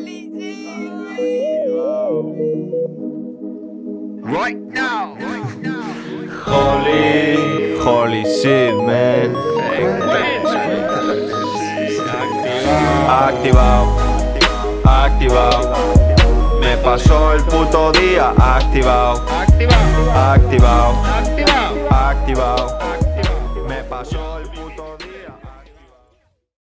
Right now. Holy shit, man. Activado, activado. Me pasó el puto día activado, activado.